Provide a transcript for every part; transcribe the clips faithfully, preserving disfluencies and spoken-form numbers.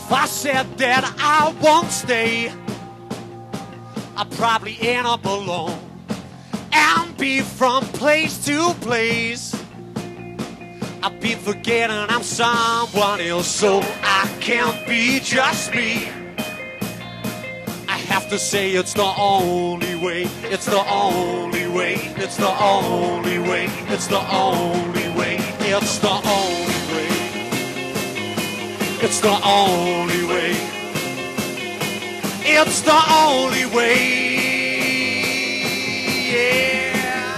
If I said that I won't stay, I'd probably end up alone and be from place to place. I've been forgetting I'm someone else, so I can't be just me. I have to say it's the only way, it's the only way, it's the only way, it's the only way, it's the only way, it's the only way, it's the only way, yeah.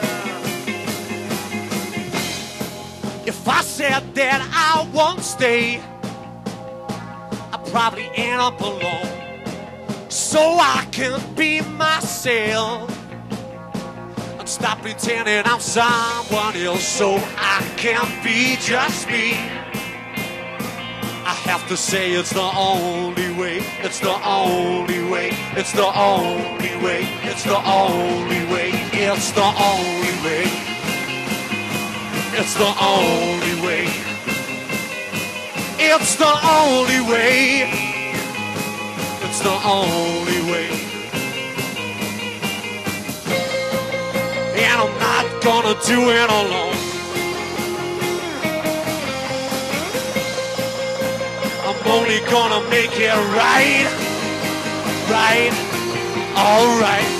If I said that I won't stay, I'd probably end up alone, so I can be myself and stop pretending I'm someone else, so I can be just me. I have to say it's the only way, it's the only way, it's the only way, it's the only way, it's the only way, it's the only way, it's the only way. It's the only way. And I'm not gonna do it alone. I'm only gonna make it right, right, alright.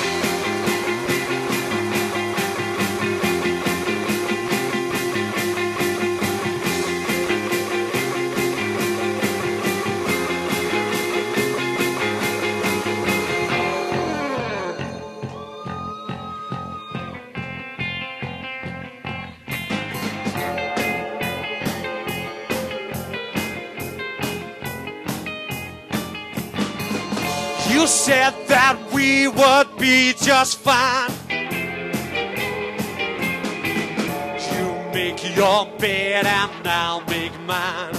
You said that we would be just fine. You make your bed and I'll make mine.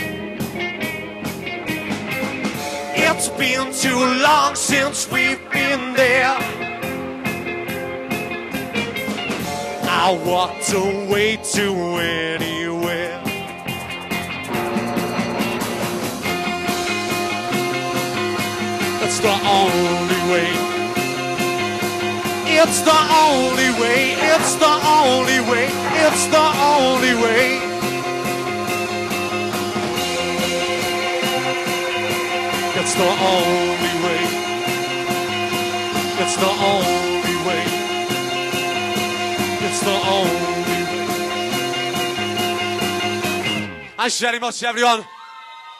It's been too long since we've been there. I walked away to anywhere. It's the only way. It's the only way. It's the only way. It's the only way. It's the only way. It's the only way. It's the only way. Thanks very much, everyone.